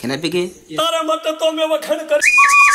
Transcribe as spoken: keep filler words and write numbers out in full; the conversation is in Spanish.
Can I begin? તારા માટે તો મેં વખાણ કરી